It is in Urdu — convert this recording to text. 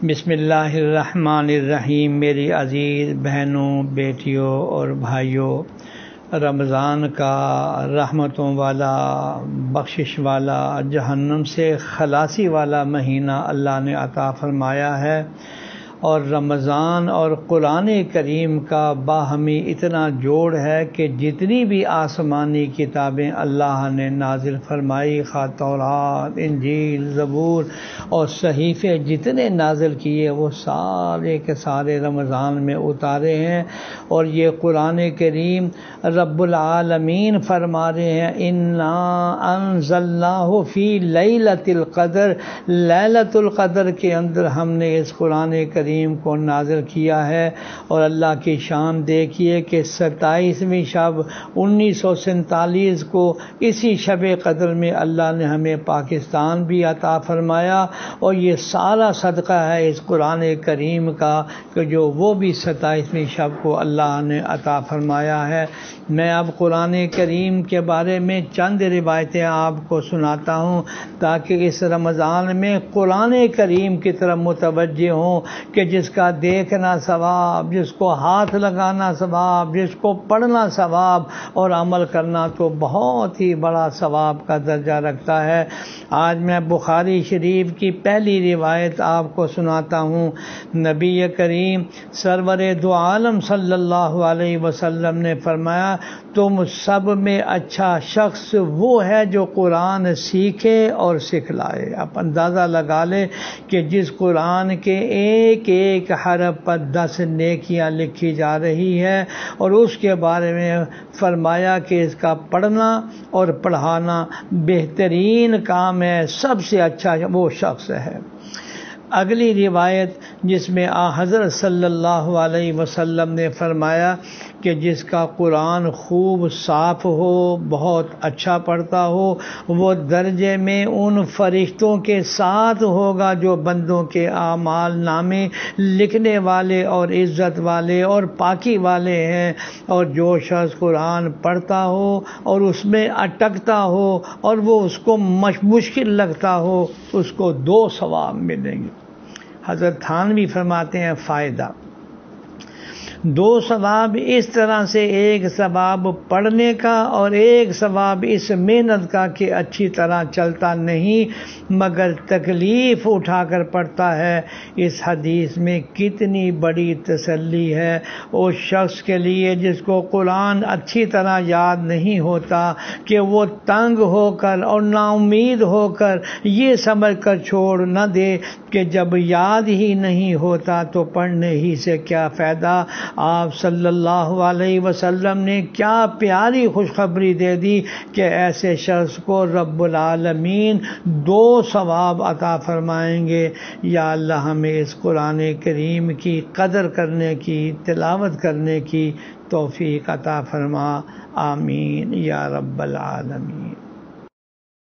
بسم اللہ الرحمن الرحیم۔ میری عزیز بہنوں، بیٹیوں اور بھائیوں، رمضان کا رحمتوں والا، بخشش والا، جہنم سے خلاصی والا مہینہ اللہ نے عطا فرمایا ہے، اور رمضان اور قرآن کریم کا باہمی اتنا جوڑ ہے کہ جتنی بھی آسمانی کتابیں اللہ نے نازل فرمائی، خواہ تورات، انجیل، زبور اور صحیفے جتنے نازل کیے وہ سارے کے سارے رمضان میں اتارے ہیں۔ اور یہ قرآن کریم رب العالمین فرما رہے ہیں انا انزلناہ فی لیلۃ القدر، لیلۃ القدر کے اندر ہم نے اس قرآن کریم کو نازل کیا ہے۔ اور اللہ کی شان دیکھیے کہ 27ویں شب 1947 کو اسی شب قدر میں اللہ نے ہمیں پاکستان بھی عطا فرمایا، اور یہ سارا صدقہ ہے اس قرآن کریم کا کہ جو وہ بھی 27ویں شب کو اللہ نے عطا فرمایا ہے۔ میں اب قرآن کریم کے بارے میں چند روایتیں آپ کو سناتا ہوں تاکہ اس رمضان میں قرآن کریم کی طرف متوجہ ہوں کہ جس کا دیکھنا ثواب، جس کو ہاتھ لگانا ثواب، جس کو پڑھنا ثواب اور عمل کرنا تو بہت ہی بڑا ثواب کا درجہ رکھتا ہے۔ آج میں بخاری شریف کی پہلی روایت آپ کو سناتا ہوں۔ نبی کریم سرور دو عالم صلی اللہ علیہ وسلم نے فرمایا تم سب میں اچھا شخص وہ ہے جو قرآن سیکھے اور سکھلائے۔ آپ اندازہ لگا لیں کہ جس قرآن کے ایک ایک حرف پر 10 نیکیاں لکھی جا رہی ہے، اور اس کے بارے میں فرمایا کہ اس کا پڑھنا اور پڑھانا بہترین کام ہے، سب سے اچھا وہ شخص ہے۔ اگلی روایت جس میں حضرت صلی اللہ علیہ وسلم نے فرمایا کہ جس کا قرآن خوب صاف ہو، بہت اچھا پڑھتا ہو، وہ درجے میں ان فرشتوں کے ساتھ ہوگا جو بندوں کے اعمال نامے لکھنے والے اور عزت والے اور پاکی والے ہیں۔ اور جو شخص قرآن پڑھتا ہو اور اس میں اٹکتا ہو اور وہ اس کو مشکل لگتا ہو، اس کو 2 ثواب ملیں گے۔ حضرت تھانوی فرماتے ہیں فائدہ 2 ثواب اس طرح سے، ایک ثواب پڑھنے کا اور ایک ثواب اس محنت کا کہ اچھی طرح چلتا نہیں مگر تکلیف اٹھا کر پڑھتا ہے۔ اس حدیث میں کتنی بڑی تسلی ہے اس شخص کے لیے جس کو قرآن اچھی طرح یاد نہیں ہوتا کہ وہ تنگ ہو کر اور نا امید ہو کر یہ سمجھ کر چھوڑ نہ دے کہ جب یاد ہی نہیں ہوتا تو پڑھنے ہی سے کیا فائدہ۔ آپ صلی اللہ علیہ وسلم نے کیا پیاری خوشخبری دے دی کہ ایسے شخص کو رب العالمین 2 ثواب عطا فرمائیں گے۔ یا اللہ ہمیں اس قرآن کریم کی قدر کرنے کی، تلاوت کرنے کی توفیق عطا فرما، آمین یا رب العالمین۔